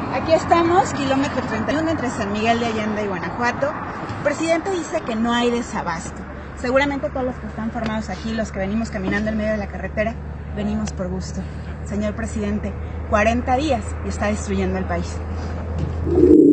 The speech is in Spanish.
Aquí estamos, kilómetro 31 entre San Miguel de Allende y Guanajuato. El presidente dice que no hay desabasto. Seguramente todos los que están formados aquí, los que venimos caminando en medio de la carretera, venimos por gusto. Señor presidente, 40 días y está destruyendo el país.